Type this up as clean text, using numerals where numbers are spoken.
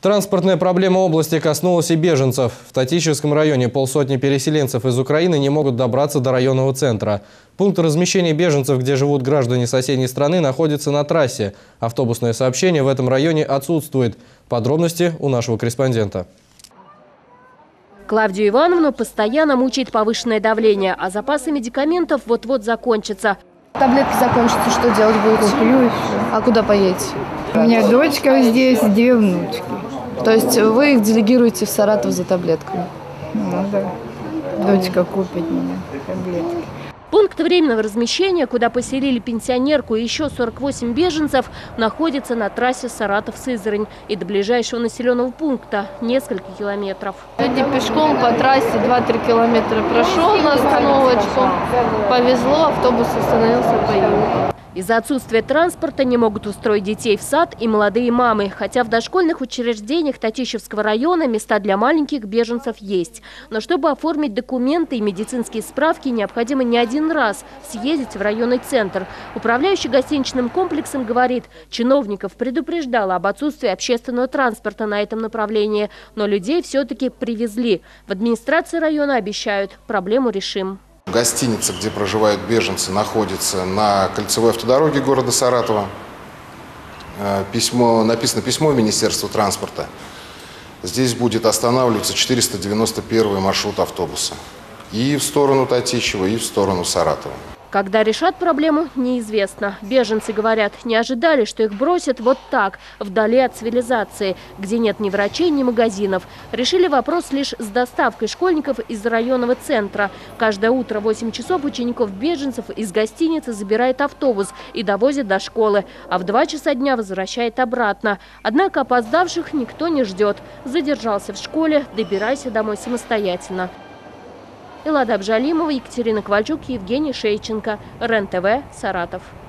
Транспортная проблема области коснулась и беженцев. В Татищевском районе полсотни переселенцев из Украины не могут добраться до районного центра. Пункт размещения беженцев, где живут граждане соседней страны, находится на трассе. Автобусное сообщение в этом районе отсутствует. Подробности у нашего корреспондента. Клавдию Ивановну постоянно мучает повышенное давление, а запасы медикаментов вот-вот закончатся. Таблетки закончатся, что делать будете? Куплю и все. А куда поедете? У меня дочка здесь, 2 внучки. То есть вы их делегируете в Саратов за таблетками? Ну да. Дочка купит мне таблетки. Пункт временного размещения, куда поселили пенсионерку и еще 48 беженцев, находится на трассе Саратов-Сызрань. И до ближайшего населенного пункта несколько километров. Сегодня пешком по трассе 2-3 километра прошел на остановочку. Повезло, автобус остановился, поехал. Из-за отсутствия транспорта не могут устроить детей в сад и молодые мамы. Хотя в дошкольных учреждениях Татищевского района места для маленьких беженцев есть. Но чтобы оформить документы и медицинские справки, необходимо не один раз съездить в районный центр. Управляющий гостиничным комплексом говорит, чиновников предупреждала об отсутствии общественного транспорта на этом направлении. Но людей все-таки привезли. В администрации района обещают, проблему решим. Гостиница, где проживают беженцы, находится на кольцевой автодороге города Саратова. Написано письмо Министерству транспорта. Здесь будет останавливаться 491 маршрут автобуса. И в сторону Татищева, и в сторону Саратова. Когда решат проблему, неизвестно. Беженцы говорят, не ожидали, что их бросят вот так, вдали от цивилизации, где нет ни врачей, ни магазинов. Решили вопрос лишь с доставкой школьников из районного центра. Каждое утро в 8 часов учеников-беженцев из гостиницы забирает автобус и довозит до школы, а в 2 часа дня возвращает обратно. Однако опоздавших никто не ждет. Задержался в школе, добирайся домой самостоятельно. Эллада Абжалимова, Екатерина Ковальчук, Евгений Шейченко. РЕН-ТВ, Саратов.